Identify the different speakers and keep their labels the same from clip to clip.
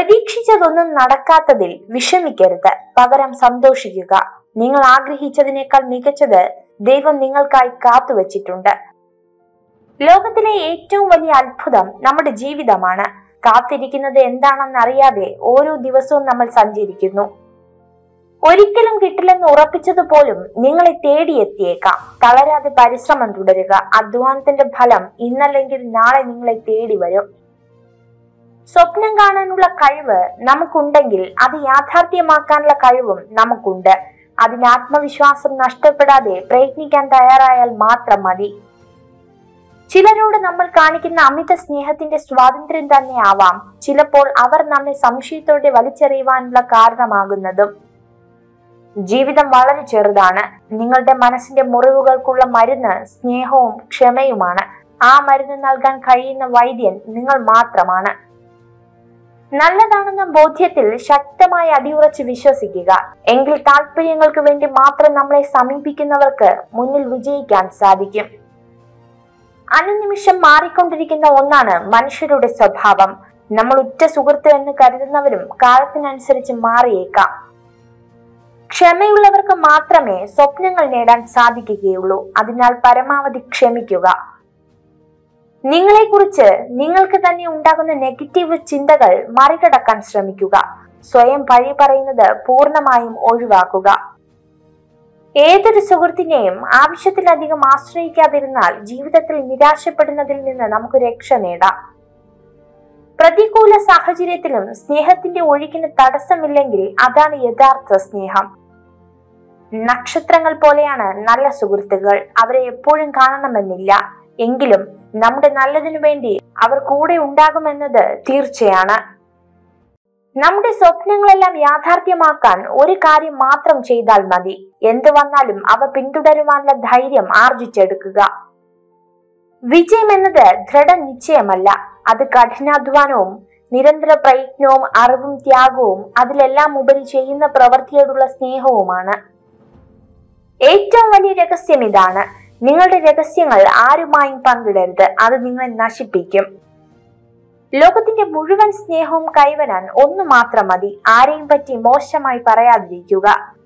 Speaker 1: പ്രതീക്ഷിച്ചതൊന്നും നടക്കാത്തതിൽ വിഷമിക്കരുത്, പകരം സന്തോഷിക്കുക. നിങ്ങൾ ആഗ്രഹിച്ചതിനേക്കാൾ മികച്ചത് ദൈവം നിങ്ങൾക്കായി കാത്തുവച്ചിട്ടുണ്ട്. ലോകത്തിലെ ഏറ്റവും വലിയ അത്ഭുതം നമ്മുടെ ജീവിതമാണ്. കാത്തിരിക്കുന്നത് എന്താണെന്നറിയാതെ ഓരോ ദിവസവും നമ്മൾ സഞ്ചരിക്കുന്നു. ഒരിക്കലും കിട്ടില്ലെന്ന് ഉറപ്പിച്ചതുപോലും നിങ്ങളെ തേടിയെത്തിയേക്കാം. തളരാതെ പരിശ്രമം തുടരുക. അധ്വാനത്തിന്റെ ഫലം ഇന്നല്ലെങ്കിൽ നാളെ നിങ്ങളെ തേടി വരും. സ്വപ്നം കാണാനുള്ള കഴിവ് നമുക്കുണ്ടെങ്കിൽ അത് യാഥാർത്ഥ്യമാക്കാനുള്ള കഴിവും നമുക്കുണ്ട്. അതിന് ആത്മവിശ്വാസം നഷ്ടപ്പെടാതെ പ്രയത്നിക്കാൻ തയ്യാറായാൽ മാത്രം മതി. ചിലരോട് നമ്മൾ കാണിക്കുന്ന അമിത സ്നേഹത്തിന്റെ സ്വാതന്ത്ര്യം തന്നെ ആവാം ചിലപ്പോൾ അവർ നമ്മെ സംശയത്തോടെ വലിച്ചെറിയുവാനുള്ള കാരണമാകുന്നതും. ജീവിതം വളരെ ചെറുതാണ്. നിങ്ങളുടെ മനസ്സിന്റെ മുറിവുകൾക്കുള്ള മരുന്ന് സ്നേഹവും ക്ഷമയുമാണ്. ആ മരുന്ന് നൽകാൻ കഴിയുന്ന വൈദ്യൻ നിങ്ങൾ മാത്രമാണ്. നല്ലതാണെന്ന ബോധ്യത്തിൽ ശക്തമായി അടിയുറച്ച് വിശ്വസിക്കുക. എങ്കിൽ താല്പര്യങ്ങൾക്ക് വേണ്ടി മാത്രം നമ്മളെ സമീപിക്കുന്നവർക്ക് മുന്നിൽ വിജയിക്കാൻ സാധിക്കും. അനുനിമിഷം മാറിക്കൊണ്ടിരിക്കുന്ന ഒന്നാണ് മനുഷ്യരുടെ സ്വഭാവം. നമ്മൾ ഉറ്റ സുഹൃത്ത് എന്ന് കരുതുന്നവരും കാലത്തിനനുസരിച്ച് മാറിയേക്കാം. ക്ഷമയുള്ളവർക്ക് മാത്രമേ സ്വപ്നങ്ങൾ നേടാൻ സാധിക്കുകയുള്ളൂ. അതിനാൽ പരമാവധി ക്ഷമിക്കുക. നിങ്ങളെക്കുറിച്ച് നിങ്ങൾക്ക് തന്നെ ഉണ്ടാകുന്ന നെഗറ്റീവ് ചിന്തകൾ മറികടക്കാൻ ശ്രമിക്കുക. സ്വയം പഴി പറയുന്നത് പൂർണ്ണമായും ഒഴിവാക്കുക. ഏതൊരു സുഹൃത്തിനെയും ആവശ്യത്തിലധികം ആശ്രയിക്കാതിരുന്നാൽ ജീവിതത്തിൽ നിരാശപ്പെടുന്നതിൽ നിന്ന് നമുക്ക് രക്ഷ നേടാം. പ്രതികൂല സാഹചര്യത്തിലും സ്നേഹത്തിന്റെ ഒഴുക്കിന് തടസ്സമില്ലെങ്കിൽ അതാണ് യഥാർത്ഥ സ്നേഹം. നക്ഷത്രങ്ങൾ പോലെയാണ് നല്ല സുഹൃത്തുക്കൾ. അവരെ എപ്പോഴും കാണണമെന്നില്ല, എങ്കിലും നമ്മുടെ നല്ലതിനു വേണ്ടി അവർ കൂടെ ഉണ്ടാകുമെന്നത് തീർച്ചയാണ്. നമ്മുടെ സ്വപ്നങ്ങളെല്ലാം യാഥാർത്ഥ്യമാക്കാൻ ഒരു കാര്യം മാത്രം ചെയ്താൽ മതി. എന്തു വന്നാലും അവ പിന്തുടരുവാനുള്ള ധൈര്യം ആർജിച്ചെടുക്കുക. വിജയം എന്നത് ദൃഢനിശ്ചയമല്ല, അത് കഠിനാധ്വാനവും നിരന്തര പ്രയത്നവും അറിവും ത്യാഗവും അതിലെല്ലാം ഉപരി ചെയ്യുന്ന പ്രവൃത്തിയോടുള്ള സ്നേഹവുമാണ്. ഏറ്റവും വലിയ രഹസ്യം ഇതാണ്: നിങ്ങളുടെ രഹസ്യങ്ങൾ ആരുമായും പങ്കിടരുത്. അത് നിങ്ങളെ നശിപ്പിക്കും. ലോകത്തിന്റെ മുഴുവൻ സ്നേഹവും കൈവരാൻ ഒന്നു മാത്രം മതി: ആരെയും പറ്റി മോശമായി പറയാതിരിക്കുക.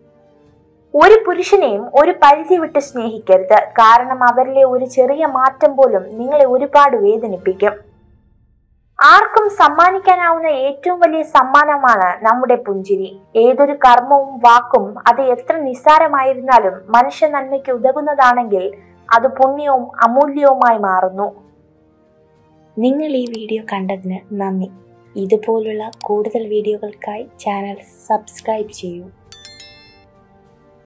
Speaker 1: ഒരു പുരുഷനെയും ഒരു പരിധി വിട്ട് സ്നേഹിക്കരുത്. കാരണം അവരിലെ ഒരു ചെറിയ മാറ്റം പോലും നിങ്ങളെ ഒരുപാട് വേദനിപ്പിക്കും. ആർക്കും സമ്മാനിക്കാനാവുന്ന ഏറ്റവും വലിയ സമ്മാനമാണ് നമ്മുടെ പുഞ്ചിരി. ഏതൊരു കർമ്മവും വാക്കും അത് എത്ര നിസ്സാരമായിരുന്നാലും മനുഷ്യ നന്മയ്ക്ക് ഉതകുന്നതാണെങ്കിൽ അത് പുണ്യവും അമൂല്യവുമായി മാറുന്നു.
Speaker 2: നിങ്ങൾ ഈ വീഡിയോ കണ്ടതിന് നന്ദി. ഇതുപോലുള്ള കൂടുതൽ വീഡിയോകൾക്കായി ചാനൽ സബ്സ്ക്രൈബ് ചെയ്യൂ.